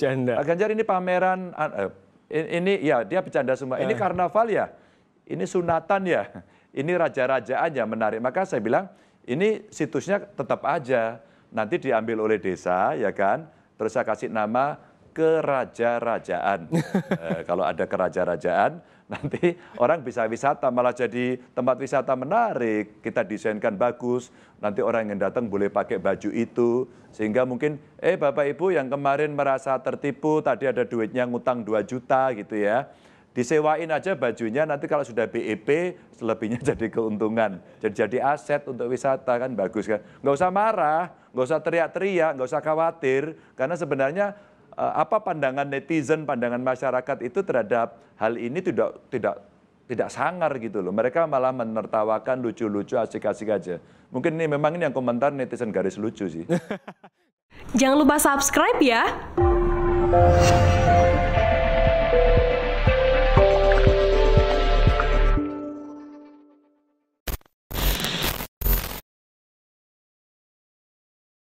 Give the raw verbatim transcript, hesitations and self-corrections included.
bercanda. Pak Ganjar ini pameran, uh, ini ya dia bercanda semua. Ini karnaval ya, ini sunatan ya, ini raja-rajaan ya menarik. Maka saya bilang ini situsnya tetap aja nanti diambil oleh desa ya kan. Terus saya kasih nama Keraja-Rajaan. eh, kalau ada keraja-rajaan, nanti orang bisa wisata, malah jadi tempat wisata menarik. Kita desainkan bagus, nanti orang yang datang boleh pakai baju itu. Sehingga mungkin, eh Bapak Ibu yang kemarin merasa tertipu, tadi ada duitnya ngutang dua juta gitu ya. Disewain aja bajunya, nanti kalau sudah B E P, selebihnya jadi keuntungan. Jadi jadi aset untuk wisata, kan bagus kan. Nggak usah marah, nggak usah teriak-teriak, nggak usah khawatir. Karena sebenarnya apa pandangan netizen, pandangan masyarakat itu terhadap hal ini tidak tidak tidak sangar gitu loh. Mereka malah menertawakan, lucu-lucu, asik-asik aja. Mungkin ini memang ini yang komentar netizen garis lucu sih. Jangan lupa subscribe ya.